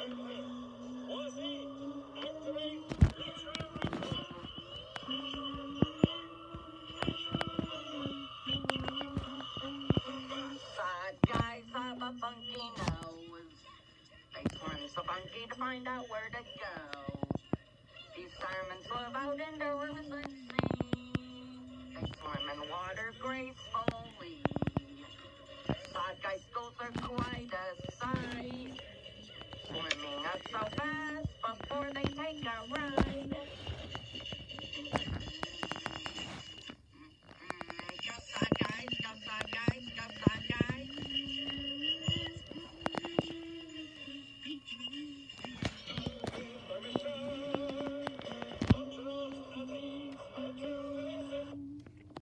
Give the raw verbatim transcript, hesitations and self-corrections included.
Guys have a funky nose. They swim so funky to find out where to go. These salmon swim out in the rivers and sea. They swim in water gracefully. Sockeye schools are quite a sight. Swimming up so fast before they take a ride.